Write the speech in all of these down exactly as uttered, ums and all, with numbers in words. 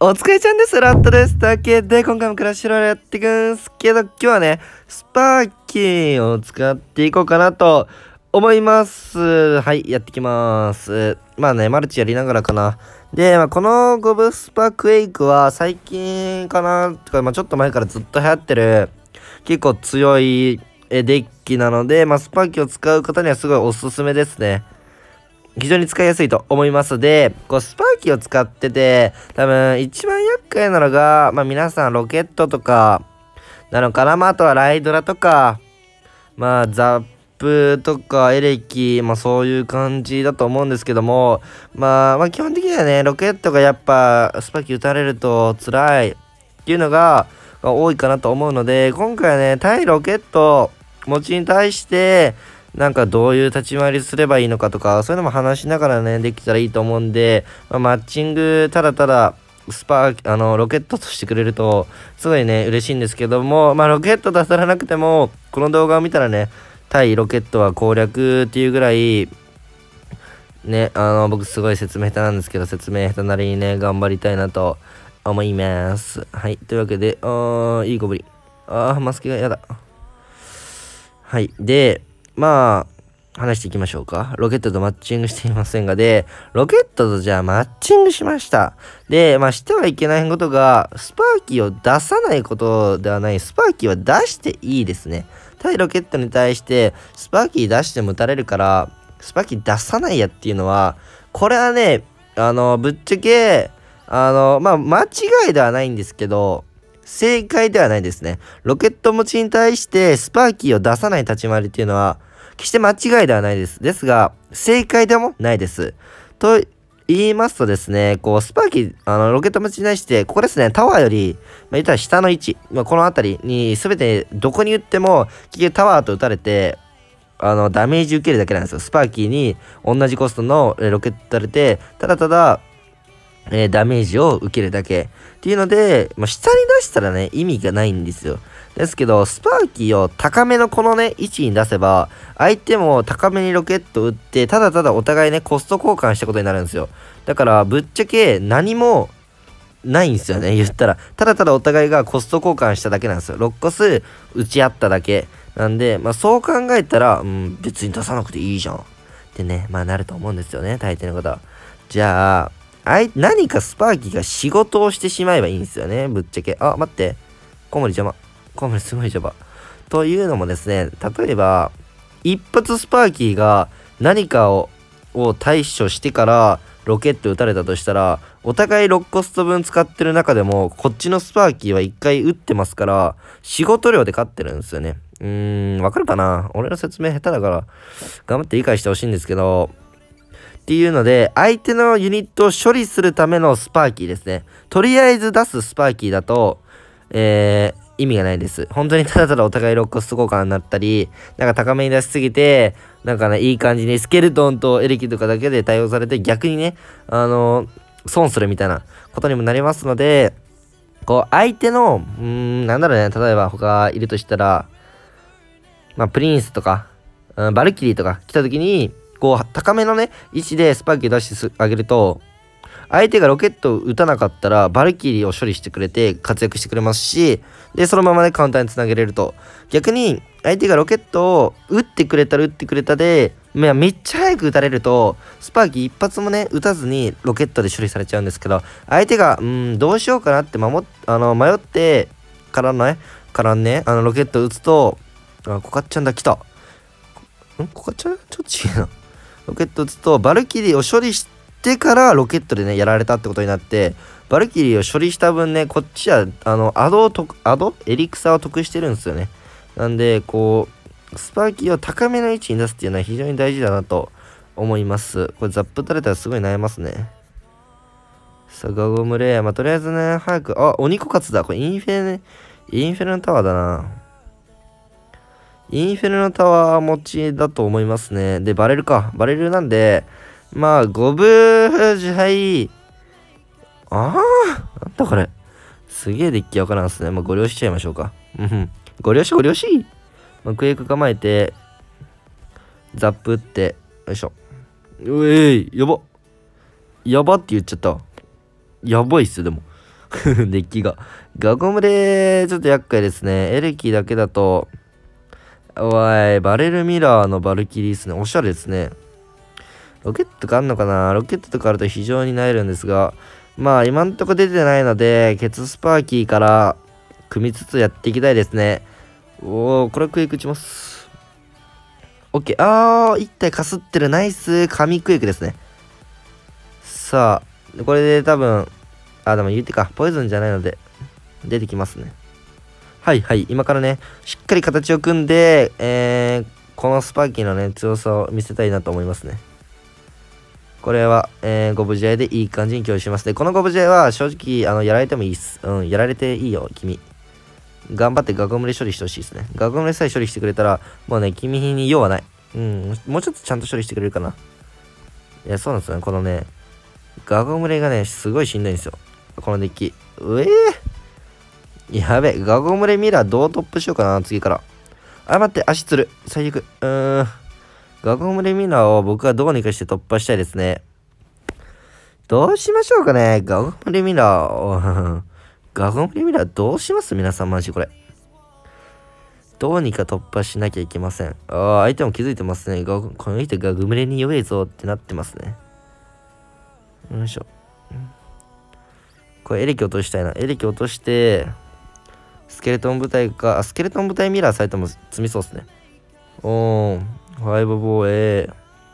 お疲れちゃんです。ラットです。だけで、今回もクラッシュロールやっていくんすけど、今日はね、スパーキーを使っていこうかなと思います。はい、やっていきます。まあね、マルチやりながらかな。で、まあ、このゴブスパクエイクは最近かな、とか、まあ、ちょっと前からずっと流行ってる、結構強いデッキなので、まあ、スパーキーを使う方にはすごいおすすめですね。非常に使いやすいと思いますで、こうスパーキーを使ってて、多分一番厄介なのが、まあ皆さんロケットとかなのかな、まああとはライドラとか、まあザップとかエレキ、まあそういう感じだと思うんですけども、まあまあ基本的にはね、ロケットがやっぱスパーキー打たれると辛いっていうのが多いかなと思うので、今回はね、対ロケット持ちに対して、なんかどういう立ち回りすればいいのかとか、そういうのも話しながらね、できたらいいと思うんで、まあ、マッチング、ただただ、スパー、あの、ロケットとしてくれると、すごいね、嬉しいんですけども、まあ、ロケット出さなくても、この動画を見たらね、対ロケットは攻略っていうぐらい、ね、あの、僕すごい説明下手なんですけど、説明下手なりにね、頑張りたいなと思います。はい、というわけで、あー、いいゴブリン。あー、マスケがやだ。はい、で、まあ、話していきましょうか。ロケットとマッチングしていませんが、で、ロケットとじゃあマッチングしました。で、まあ、してはいけないことが、スパーキーを出さないことではない、スパーキーは出していいですね。対ロケットに対して、スパーキー出しても撃たれるから、スパーキー出さないやっていうのは、これはね、あの、ぶっちゃけ、あの、まあ、間違いではないんですけど、正解ではないですね。ロケット持ちに対してスパーキーを出さない立ち回りっていうのは、決して間違いではないです。ですが、正解でもないです。と言いますとですね、こう、スパーキー、あの、ロケット持ちに対して、ここですね、タワーより、まあ、言ったら下の位置、まあ、この辺りに、すべてどこに打っても、結局タワーと打たれて、あの、ダメージ受けるだけなんですよ。スパーキーに同じコストのロケット打たれて、ただただ、えー、ダメージを受けるだけっていうので、まあ、下に出したらね、意味がないんですよ。ですけど、スパーキーを高めのこのね、位置に出せば、相手も高めにロケット打って、ただただお互いね、コスト交換したことになるんですよ。だから、ぶっちゃけ何もないんですよね、言ったら。ただただお互いがコスト交換しただけなんですよ。ろっコス打ち合っただけ。なんで、まあそう考えたら、うん、別に出さなくていいじゃん。ってね、まあなると思うんですよね、大抵の方は。じゃあ、あい、何かスパーキーが仕事をしてしまえばいいんですよね。ぶっちゃけ。あ、待って。コウモリ邪魔。コウモリすごい邪魔。というのもですね、例えば、一発スパーキーが何かをを対処してからロケット撃たれたとしたら、お互いろっコスト分使ってる中でも、こっちのスパーキーはいっかい撃ってますから、仕事量で勝ってるんですよね。うーん、わかるかな？俺の説明下手だから、頑張って理解してほしいんですけど、っていうので、相手のユニットを処理するためのスパーキーですね。とりあえず出すスパーキーだと、えー、意味がないです。本当にただただお互いロックスト交換になったり、なんか高めに出しすぎて、なんかね、いい感じにスケルトンとエレキとかだけで対応されて、逆にね、あのー、損するみたいなことにもなりますので、こう、相手の、うーん、なんだろうね、例えば他いるとしたら、まあ、プリンスとか、うん、バルキリーとか来た時に、こう、高めのね、位置でスパーキー出してあげると、相手がロケットを撃たなかったら、バルキリーを処理してくれて活躍してくれますし、で、そのままね、カウンターにつなげれると。逆に、相手がロケットを撃ってくれたら撃ってくれたで、めっちゃ早く撃たれると、スパーキー一発もね、撃たずにロケットで処理されちゃうんですけど、相手が、うん、どうしようかなって守っ、あの、迷って、からのね、からね、あの、ロケットを撃つと、あ、コカッちゃんだ、来た。んコカッちゃんちょっと違うな。ロケット撃つと、バルキリーを処理してからロケットでね、やられたってことになって、バルキリーを処理した分ね、こっちは、あの、アドを得、アドエリクサーを得してるんですよね。なんで、こう、スパーキーを高めの位置に出すっていうのは非常に大事だなと思います。これザップ打たれたらすごい悩ますね。さあ、ガゴムレイヤー。まあ、とりあえずね、早く、あ、鬼コカツだ。これインフェルね、インフェルノタワーだな。インフェルノタワー持ちだと思いますね。で、バレルか。バレルなんで、まあ、五分支配。ああ、なんだこれ。すげえデッキわからんっすね。まあ、ご了承しちゃいましょうか。うん。ご了承ご了承。まあ、クエイク構えて、ザップ打って、よいしょ。うえい、やば。やばって言っちゃった。やばいっす、でも。 デッキが。ガゴムレ、ちょっと厄介ですね。エレキだけだと、おい、バレルミラーのバルキリーですね。おしゃれですね。ロケットとかあんのかな？ロケットとかあると非常になえるんですが、まあ今んとこ出てないので、ケツスパーキーから組みつつやっていきたいですね。おー、これクエイク打ちます。オッケー。あー、一体かすってる。ナイス。神クエイクですね。さあ、これで多分、あ、でも言ってか、ポイズンじゃないので、出てきますね。はいはい、今からね、しっかり形を組んで、えー、このスパーキーのね、強さを見せたいなと思いますね。これは、えー、ゴブジャイでいい感じに共有します。で、このゴブジャイは正直、あの、やられてもいいっす。うん、やられていいよ、君。頑張ってガゴムレ処理してほしいですね。ガゴムレさえ処理してくれたら、もうね、君に用はない。うん、もうちょっとちゃんと処理してくれるかな。いや、そうなんですよね。このね、ガゴムレがね、すごいしんどいんですよ。このデッキ。うえー、やべ、ガゴムレミラーどうトップしようかな、次から。あ、待って、足つる。最悪。うーん。ガゴムレミラーを僕はどうにかして突破したいですね。どうしましょうかね。ガゴムレミラーを。ガゴムレミラーどうします皆さんマジこれ。どうにか突破しなきゃいけません。ああ、相手も気づいてますね。ガこの人ガゴムレに弱いぞってなってますね。よいしょ。これエレキ落としたいな。エレキ落として、スケルトン部隊か、あ、スケルトン部隊ミラーされても積みそうですね。おー、ファイブ防衛。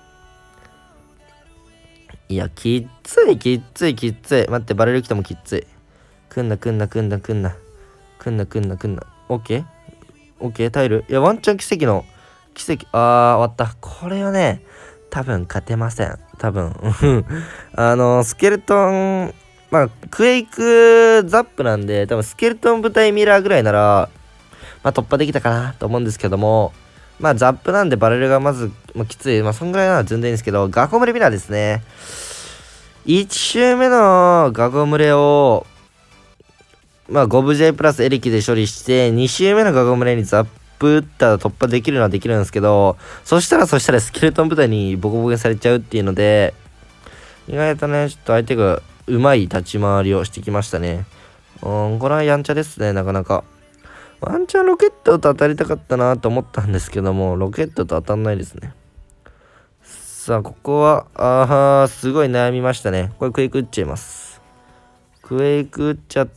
いや、きっつい、きっつい、きっつい。待って、バレル来てもきっつい。くんな、くんな、くんな、くんな。くんな、くんな、くんな。オッケーオッケー、タイル。いや、ワンチャン奇跡の、奇跡。あー、終わった。これはね、多分勝てません。多分。あの、スケルトン、まあ、クエイクザップなんで、多分スケルトン部隊ミラーぐらいなら、まあ、突破できたかなと思うんですけども、まあ、ザップなんでバレルがまず、まあ、きつい。まあ、そんぐらいなら全然いいんですけど、ガゴムレミラーですね。いち周目のガゴムレを、まあ、ゴブジェイプラスエレキで処理して、に周目のガゴムレにザップ打ったら突破できるのはできるんですけど、そしたらそしたらスケルトン部隊にボコボコにされちゃうっていうので、意外とね、ちょっと相手がうまい立ち回りをしてきましたね。うん、これはやんちゃですね、なかなか。ワンチャンロケットと当たりたかったなと思ったんですけども、ロケットと当たんないですね。さあ、ここは、あー、すごい悩みましたね。これクエイク打っちゃいます。クエイク打っちゃって、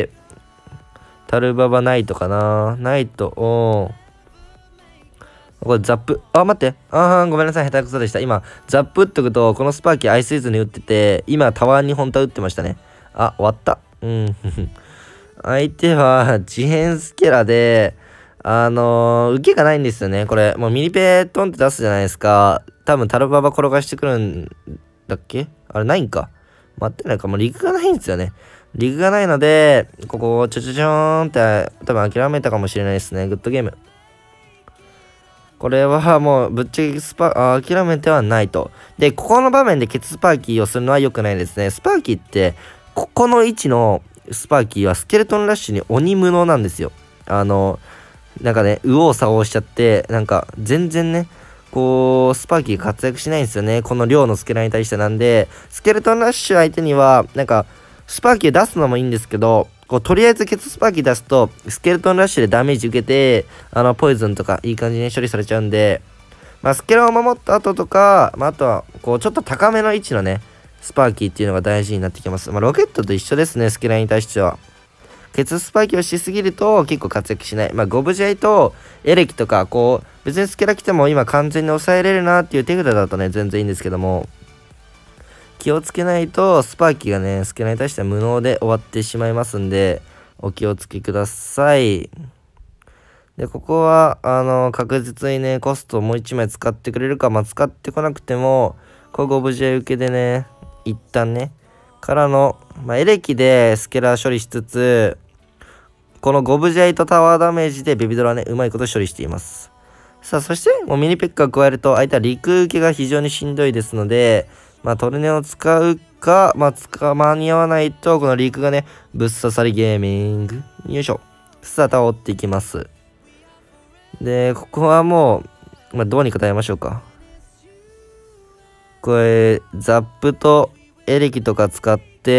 タルババナイトかな。ナイト、おー。これザップ。あ、待って。あー、ごめんなさい。下手くそでした。今、ザップ打っとくと、このスパーキーアイスイズに打ってて、今、タワーに本当は打ってましたね。あ、終わった。うん。相手は、自変スケラで、あのー、受けがないんですよね。これ、もうミニペトンって出すじゃないですか。多分、タルババ転がしてくるんだっけあれ、ないんか。待ってないか。もうリグがないんですよね。リグがないので、ここ、ちょちょちょーんって、多分諦めたかもしれないですね。グッドゲーム。これはもう、ぶっちゃけスパ、あ、諦めてはないと。で、ここの場面でケツスパーキーをするのは良くないですね。スパーキーって、ここの位置のスパーキーはスケルトンラッシュに鬼無能なんですよ。あの、なんかね、右往左往しちゃって、なんか、全然ね、こう、スパーキー活躍しないんですよね。この量のスケラに対してなんで、スケルトンラッシュ相手には、なんか、スパーキー出すのもいいんですけど、こう、とりあえずケツスパーキー出すと、スケルトンラッシュでダメージ受けて、あの、ポイズンとかいい感じに処理されちゃうんで、まあ、スケラを守った後とか、まあ、あとは、こう、ちょっと高めの位置のね、スパーキーっていうのが大事になってきます。まあ、ロケットと一緒ですね、スケラに対しては。ケツスパーキーをしすぎると結構活躍しない。まあ、ゴブジャイとエレキとか、こう、別にスケラ来ても今完全に抑えれるなっていう手札だとね、全然いいんですけども、気をつけないと、スパーキーがね、スケラに対しては無能で終わってしまいますんで、お気をつけください。で、ここは、あの、確実にね、コストをもういちまい使ってくれるか、まあ、使ってこなくても、こう、ゴブジャイ受けでね、一旦ね、からの、まあ、エレキでスケラ処理しつつ、このゴブジャイとタワーダメージでベビドラはね、うまいこと処理しています。さあ、そして、もうミニペッカー加えると、相手は陸受けが非常にしんどいですので、まあ、トルネを使うか、まあ、使間に合わないと、この陸がね、ぶっ刺さりゲーミング。よいしょ。さあ、倒っていきます。で、ここはもう、まあ、どうにか耐えましょうか。これ、ザップとエレキとか使っ 、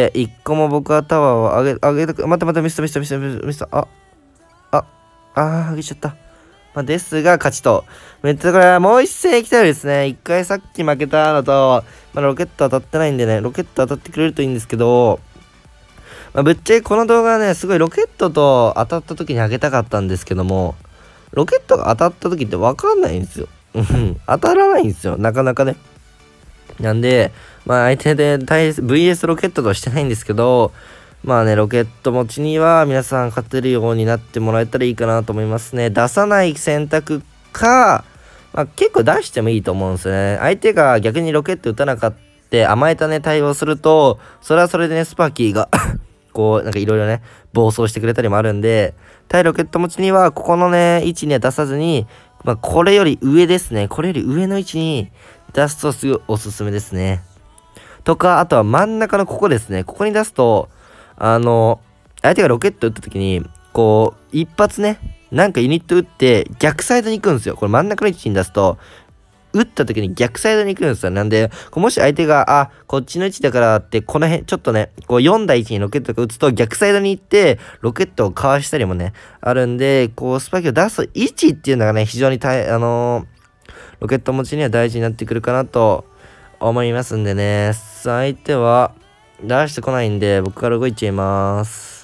一個も僕はタワーを上げ、上げたく、待って待って、ミスターミスターミスターミスター、あ、あ、あー、上げちゃった。まあ、ですが、勝ちと。めっちゃこれ、もう一戦行きたいですね。一回さっき負けたのと、まだロケット当たってないんでね、ロケット当たってくれるといいんですけど、まあ、ぶっちゃけこの動画はね、すごいロケットと当たった時にあげたかったんですけども、ロケットが当たった時ってわかんないんですよ。当たらないんですよ、なかなかね。なんで、まあ相手で ブイエス ロケットとはしてないんですけど、まあね、ロケット持ちには皆さん勝てるようになってもらえたらいいかなと思いますね。出さない選択か、まあ、結構出してもいいと思うんですよね。相手が逆にロケット打たなかった甘えたね、対応すると、それはそれでね、スパーキーがこう、なんかいろいろね、暴走してくれたりもあるんで、対ロケット持ちには、ここのね、位置には出さずに、まあ、これより上ですね。これより上の位置に出すとすぐおすすめですね。とか、あとは真ん中のここですね。ここに出すと、あの、相手がロケット撃った時に、こう、一発ね、なんかユニット撃って逆サイドに行くんですよ。これ真ん中の位置に出すと、打った時に逆サイドに行くんですよ。なんで、もし相手が、あ、こっちの位置だからって、この辺、ちょっとね、こうよん台位置にロケットが打つと逆サイドに行って、ロケットをかわしたりもね、あるんで、こう、スパイクを出す位置っていうのがね、非常に大、あのー、ロケット持ちには大事になってくるかなと思いますんでね。相手は出してこないんで、僕から動いちゃいます。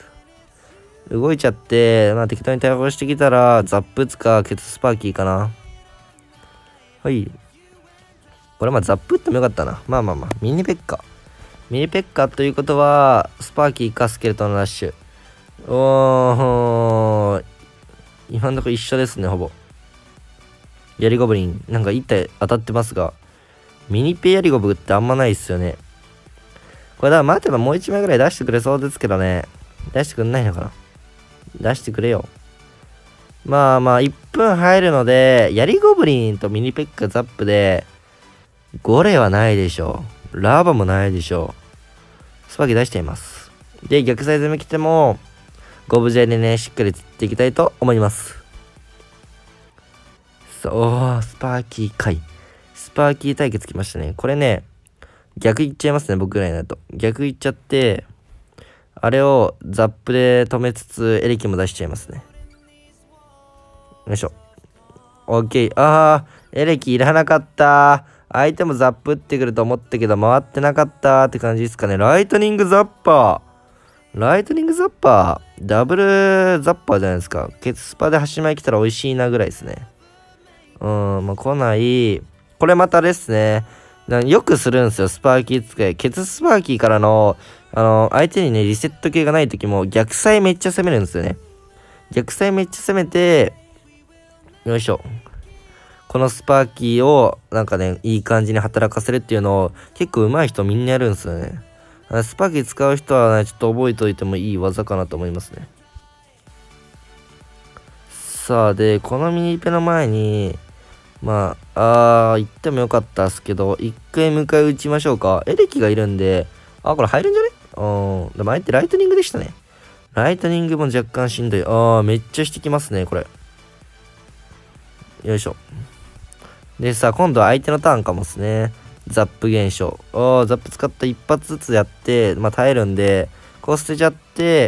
動いちゃって、まあ適当に対応してきたら、ザップ打つか、ケツスパーキーかな。はい。これまあザップ打ってもよかったな。まあまあまあ。ミニペッカ。ミニペッカということは、スパーキーかスケルトンラッシュ。おー。今のところ一緒ですね、ほぼ。ヤリゴブリン。なんか一体当たってますが。ミニペヤリゴブってあんまないっすよね。これだから待てばもう一枚ぐらい出してくれそうですけどね。出してくんないのかな。出してくれよ。まあまあ、いっぷん入るので、ヤリゴブリンとミニペッカザップで、ゴレはないでしょう。ラーバもないでしょう。スパーキー出しちゃいます。で、逆サイズ目来ても、ゴブジェでね、しっかり釣っていきたいと思います。そう、スパーキー回。スパーキー対決来ましたね。これね、逆いっちゃいますね、僕ぐらいになると。逆いっちゃって、あれをザップで止めつつ、エレキも出しちゃいますね。よいしょ。オッケー。あー、エレキいらなかった。相手もザップ打ってくると思ったけど、回ってなかったって感じですかね。ライトニングザッパー。ライトニングザッパー。ダブルザッパーじゃないですか。ケツスパで端前来たら美味しいなぐらいですね。うん、まあ、来ない。これまたですね。よくするんですよ、スパーキー使い。ケツスパーキーからの、あの、相手にね、リセット系がない時も逆サイめっちゃ攻めるんですよね。逆サイめっちゃ攻めて、よいしょ。このスパーキーをなんかね、いい感じに働かせるっていうのを結構上手い人みんなやるんですよね。スパーキー使う人はね、ちょっと覚えておいてもいい技かなと思いますね。さあ、で、このミニペの前に、まあ、あー、行ってもよかったっすけど、一回迎え撃ちましょうか。エレキがいるんで、あ、これ入るんじゃね？うん。でも相手ライトニングでしたね。ライトニングも若干しんどい。あー、めっちゃしてきますね、これ。よいしょ。でさ、今度は相手のターンかもっすね。ザップ現象。おー、ザップ使った一発ずつやって、まあ耐えるんで、こう捨てちゃって、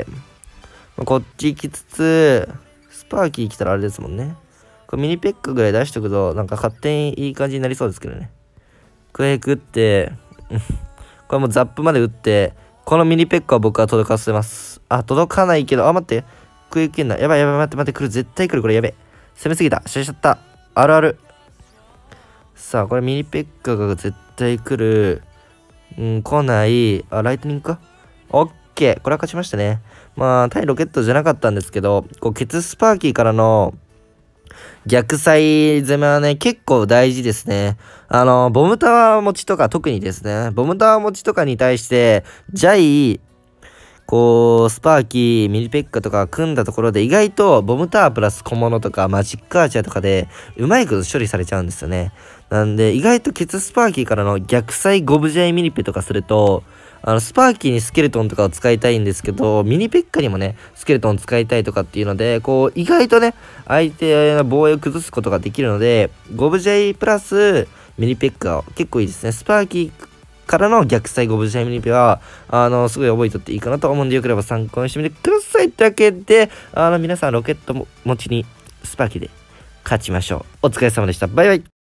まあ、こっち行きつつ、スパーキー来たらあれですもんね。これミニペックぐらい出しとくと、なんか勝手にいい感じになりそうですけどね。クエイク打って、これもうザップまで打って、このミニペックは僕は届かせます。あ、届かないけど、あ、待って。クエイクいんだ。やばいやばい、待って待って、来る。絶対来る。これやべえ。攻めすぎた。しゃしちゃった。あるある。さあ、これミニペッカが絶対来る。うん、来ない。あ、ライトニングか？オッケー。これは勝ちましたね。まあ、対ロケットじゃなかったんですけど、こう、ケツスパーキーからの逆サイ攻めはね、結構大事ですね。あの、ボムタワー持ちとか特にですね、ボムタワー持ちとかに対して、ジャイ、こう、スパーキー、ミニペッカとか組んだところで意外とボムタワープラス小物とかマジックアーチャーとかでうまいこと処理されちゃうんですよね。なんで意外とケツスパーキーからの逆サイゴブジャイミニペとかすると、あのスパーキーにスケルトンとかを使いたいんですけど、ミニペッカにもね、スケルトン使いたいとかっていうので、こう意外とね、相手の防衛を崩すことができるので、ゴブジャイプラスミニペッカ結構いいですね。スパーキーからの逆サイゴブシャイムリペは、あの、すごい覚えとっていいかなと思うんで、よければ参考にしてみてください。というわけで、あの、皆さんロケット持ちにスパーキーで勝ちましょう。お疲れ様でした。バイバイ。